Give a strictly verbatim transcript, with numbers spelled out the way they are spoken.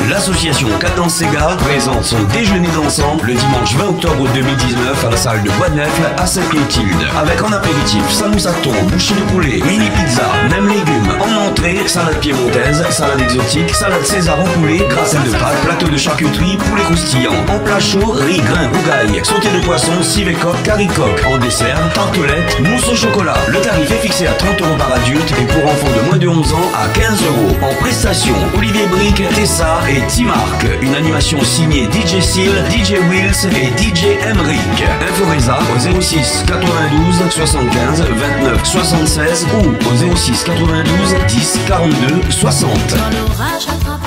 L'association Cadence Sega présente son déjeuner d'ensemble le dimanche vingt octobre deux mille dix-neuf à la salle de Bois-de-Neuf à Sainte-Clotilde. Avec en apéritif samousaton, bouchée de poulet, mini pizza, même légumes. En entrée, salade piémontaise, salade exotique, salade César au poulet, gratin de pâtes, plateau de charcuterie, poulet croustillant. En plat chaud, riz, grain, rougail, sauté de poisson, civet coq, caricoque. En dessert, tartelette, mousse au chocolat. Le tarif est fixé à trente euros par adulte et pour enfants de moins de onze ans à quinze euros. En prestation, Olivier Brick, Tessa et T-Mark. Une animation signée D J Seal, D J Wills et D J Emric. Info Résa au zéro six quatre-vingt-douze soixante-quinze vingt-neuf soixante-seize ou au zéro six quatre-vingt-douze dix quarante-deux soixante.